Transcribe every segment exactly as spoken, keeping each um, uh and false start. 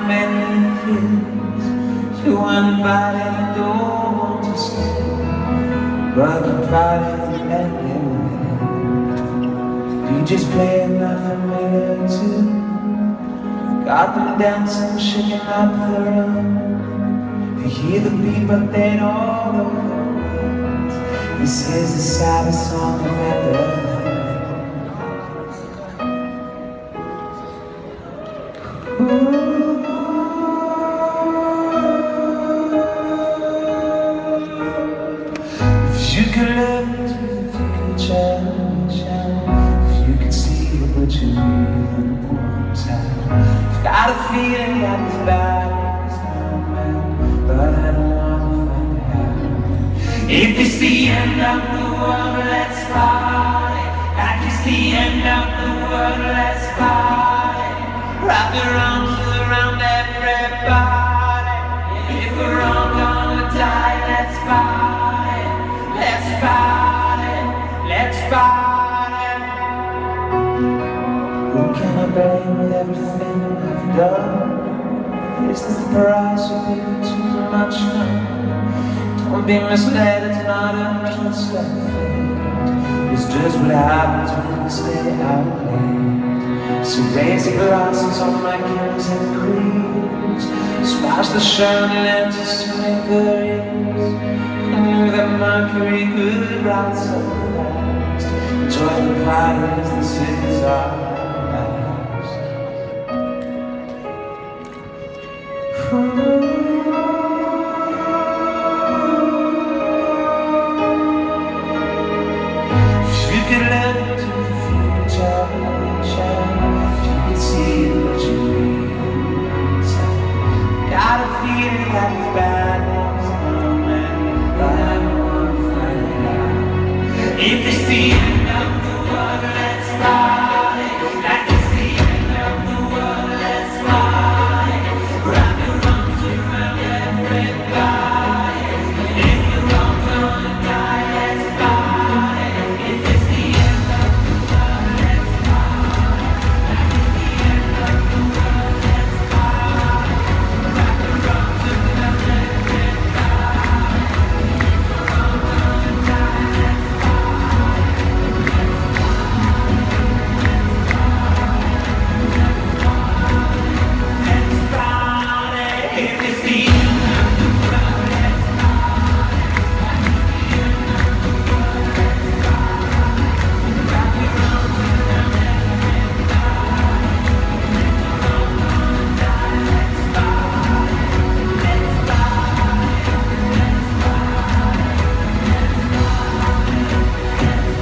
many years. You weren't invited, you don't want to stay, but you're proud anyway. You just play enough familiar too. Got them dancing, shaking up the room. They hear the beat, but they don't know the words. This is the saddest song I've ever heard. If you could look into the future, if you could see it, would you even want to? I've got a feeling that this battle is coming, but I don't want to find out. If it's the end of the world, let's party. Like it's the end of the world, let's party. Wrap your arms around everybody. If we're all gonna die, let's party. Let's party, let's party. Who can I blame with everything I've done? Is this the price you pay for too much fun? Don't be misled, it's not a trust I fate. It's just what happens when you stay out late. So raise the glasses on my kings and queens. Smash the chandelier to smithereens. I knew that Mercury could ride so fast. Enjoy the party, cause this is our last. If you could look into the future, got a feeling that it's bad news coming, but I don't want to find out. If it's the end of the world, let's party. Like it's the end of the world, let's party. Wrap your arms around everybody. If you're all gonna die, let's party. If it's the end of the world, let's party. Like it's the end of the world, let's party. Wrap your arms around everybody. If you're all gonna die, let's party. Let's party. Let's party. Let's party. If it's the end of the world, let's party. Like it's the end of the world, let's party. Wrap your arms around everybody. If you're all gonna die, let's party. Let's party. Let's party. Let's party. Let's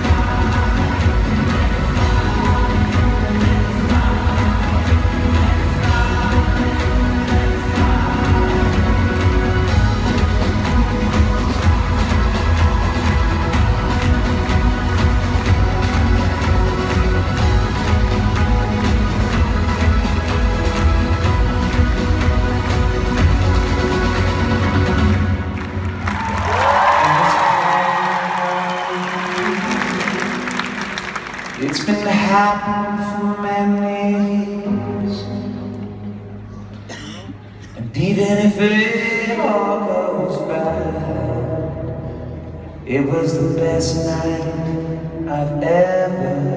It's been happening for many years, and even if it all goes bad, it was the best night I've ever